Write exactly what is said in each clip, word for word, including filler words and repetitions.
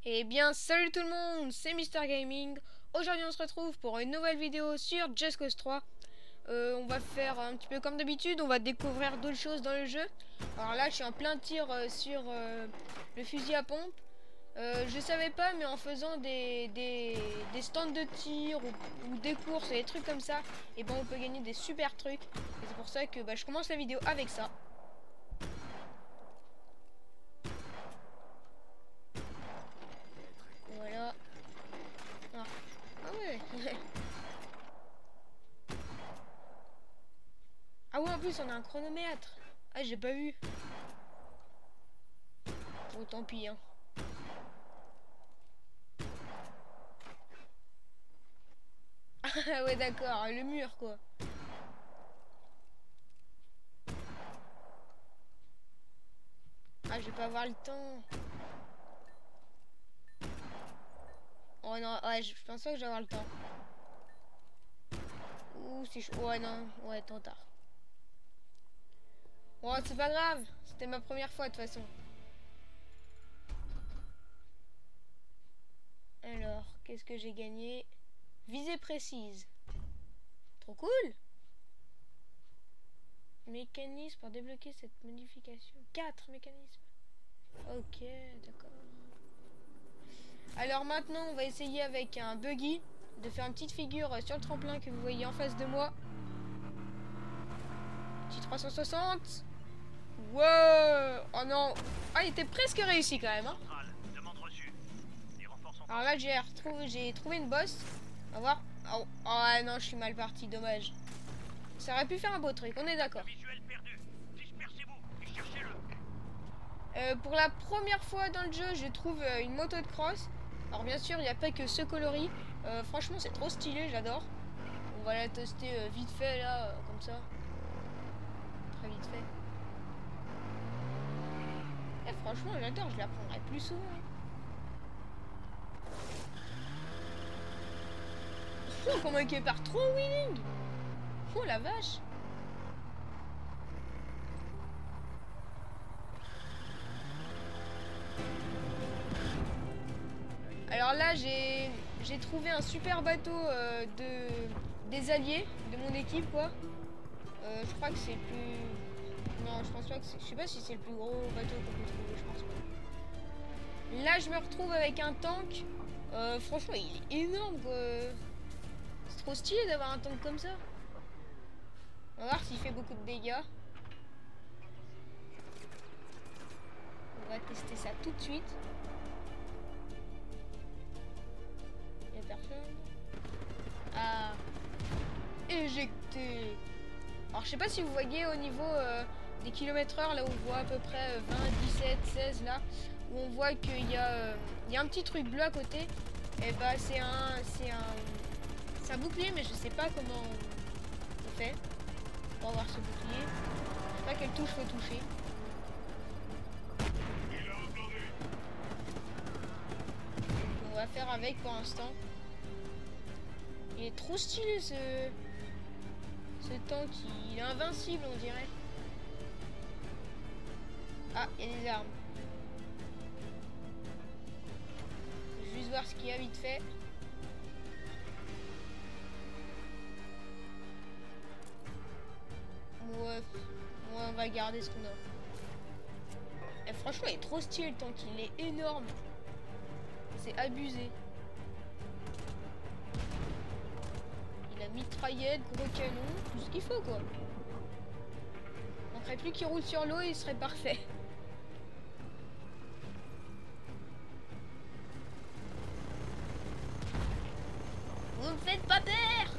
Eh bien, salut tout le monde, c'est Mister Gaming. Aujourd'hui, on se retrouve pour une nouvelle vidéo sur Just Cause trois. Euh, on va faire un petit peu comme d'habitude, on va découvrir d'autres choses dans le jeu. Alors là, je suis en plein tir euh, sur euh, le fusil à pompe. Euh, je savais pas, mais en faisant des, des, des stands de tir ou, ou des courses et des trucs comme ça, et ben on peut gagner des super trucs. Et c'est pour ça que bah, je commence la vidéo avec ça. Voilà. Ah, ah ouais. Ah ouais, en plus on a un chronomètre. Ah, j'ai pas vu. Bon, tant pis, hein. Ah ouais, d'accord, le mur, quoi. Ah, je vais pas avoir le temps. Oh non, ouais, je pense pas que je vais avoir le temps. Ouh, c'est chaud. Ouais, non, ouais, trop tard. Bon, c'est pas grave. C'était ma première fois, de toute façon. Alors, qu'est-ce que j'ai gagné? Visée précise. Trop cool. Mécanisme pour débloquer cette modification. Quatre mécanismes. Ok, d'accord. Alors maintenant, on va essayer avec un buggy de faire une petite figure sur le tremplin que vous voyez en face de moi. Petit trois cent soixante. Wow. Oh non. Ah, il était presque réussi quand même, hein. Alors là, j'ai retrouvé, j'ai trouvé une bosse. On va voir. Oh, oh non, je suis mal parti, dommage. Ça aurait pu faire un beau truc, on est d'accord. Euh, pour la première fois dans le jeu, je trouve euh, une moto de cross. Alors bien sûr, il n'y a pas que ce coloris. Euh, franchement, c'est trop stylé, j'adore. On va la tester euh, vite fait, là, euh, comme ça. Très vite fait. Et franchement, j'adore, je la prendrai plus souvent. Oh, comment il part trop en wheeling. Oh la vache. Alors là, j'ai j'ai trouvé un super bateau euh, de des alliés de mon équipe, quoi. Euh, je crois que c'est le plus... Non, je pense pas que c'est... Je sais pas si c'est le plus gros bateau qu'on peut trouver, je pense pas. Là, je me retrouve avec un tank. Euh, franchement, il est énorme, quoi. C'est trop stylé d'avoir un tank comme ça. On va voir s'il fait beaucoup de dégâts. On va tester ça tout de suite. Il n'y a personne. Ah. Éjecté. Alors, je sais pas si vous voyez au niveau euh, des kilomètres heure, là où on voit à peu près vingt, dix-sept, seize, là, où on voit qu'il y, euh, y a un petit truc bleu à côté. Et bah, c'est un, c'est un, c'est un bouclier, mais je sais pas comment on fait pour avoir ce bouclier. Je sais pas quelle touche faut toucher. On va faire avec pour l'instant. Il est trop stylé ce, ce tank, il est invincible on dirait. Ah, il y a des armes. Je vais juste voir ce qu'il y a vite fait. Ouais, ouais, on va garder ce qu'on a. Et franchement, il est trop stylé le tank, il est énorme. C'est abusé. Il a mitraillette, gros canon, tout ce qu'il faut quoi. On manquerait plus qu'il roule sur l'eau et il serait parfait. Vous me faites pas peur.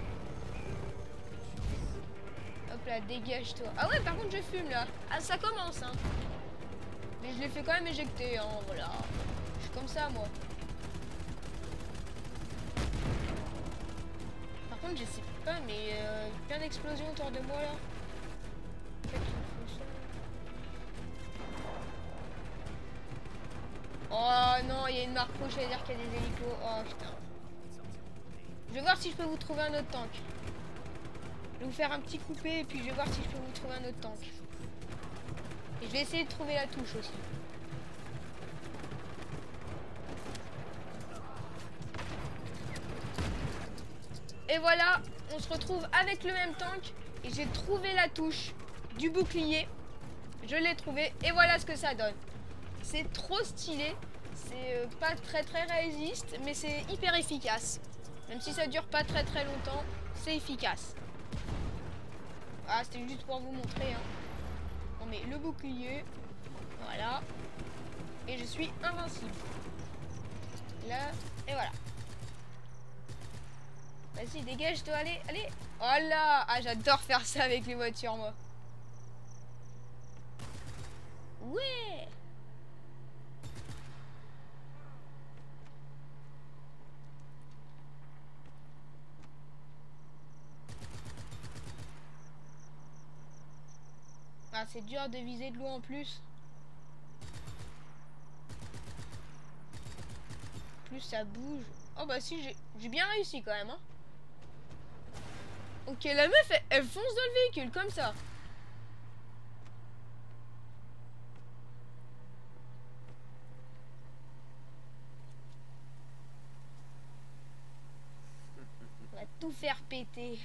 Hop là, dégage-toi. Ah ouais, par contre, je fume là. Ah, ça commence, hein. Mais je l'ai fait quand même éjecter, hein, voilà. Je suis comme ça, moi. Par contre, je sais pas, mais euh, plein d'explosions autour de moi, là. Oh non, il y a une marque rouge, ça veut dire qu'il y a des hélicos. Oh putain. Je vais voir si je peux vous trouver un autre tank. Je vais vous faire un petit coupé et puis je vais voir si je peux vous trouver un autre tank. Et je vais essayer de trouver la touche aussi. Et voilà, on se retrouve avec le même tank. Et j'ai trouvé la touche du bouclier. Je l'ai trouvé et voilà ce que ça donne. C'est trop stylé. C'est euh, pas très très réaliste, mais c'est hyper efficace. Même si ça dure pas très très longtemps, c'est efficace. Ah, c'était juste pour vous montrer. Hein. On met le bouclier. Voilà. Et je suis invincible. Là, et voilà. Vas-y, dégage toi, allez, allez. Oh là. Ah, j'adore faire ça avec les voitures, moi. Ouais. Ah, c'est dur de viser de l'eau en plus. Plus ça bouge. Oh bah si, j'ai bien réussi quand même. Hein. Ok, la meuf, elle, elle fonce dans le véhicule comme ça. On va tout faire péter.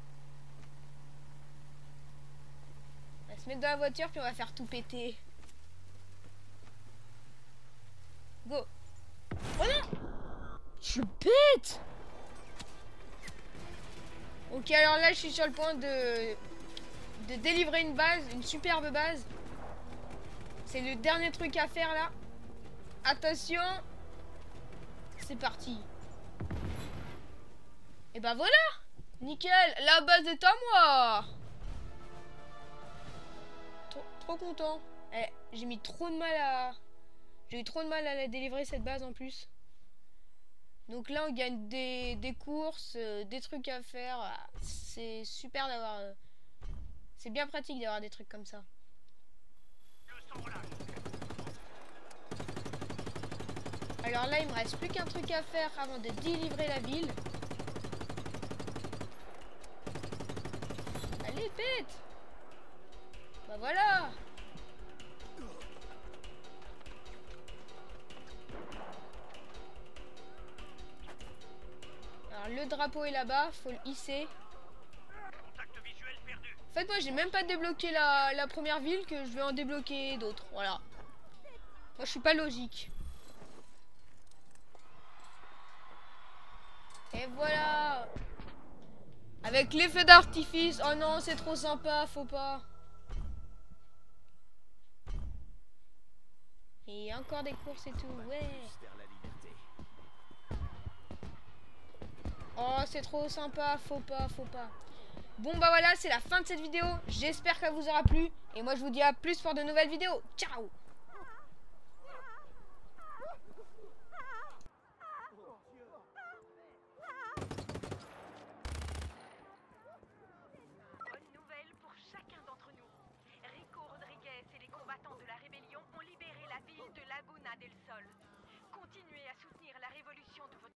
On va se mettre dans la voiture puis on va faire tout péter. Go. Oh non. Je suis bête. Ok, alors là, je suis sur le point de, de délivrer une base, une superbe base. C'est le dernier truc à faire là. Attention. C'est parti. Et ben voilà. Nickel, la base est à moi. Trop, trop content. Eh, j'ai mis trop de mal à... J'ai eu trop de mal à la délivrer cette base en plus. Donc là on gagne des, des courses, euh, des trucs à faire. C'est super d'avoir... Euh, c'est bien pratique d'avoir des trucs comme ça. Alors là il me reste plus qu'un truc à faire avant de délivrer la ville. Allez pète. Bah voilà. Alors le drapeau est là-bas, faut le hisser. En fait moi j'ai même pas débloqué la, la première ville que je vais en débloquer d'autres. Voilà. Moi je suis pas logique. Et voilà. Avec l'effet d'artifice. Oh non c'est trop sympa, faut pas. Et encore des courses et tout, ouais. Oh, c'est trop sympa, faut pas, faut pas. Bon bah voilà, c'est la fin de cette vidéo. J'espère qu'elle vous aura plu. Et moi je vous dis à plus pour de nouvelles vidéos. Ciao. Bonne nouvelle pour chacun d'entre nous. Rico Rodriguez et les combattants de la rébellion ont libéré la ville de Laguna del Sol. Continuez à soutenir la révolution de votre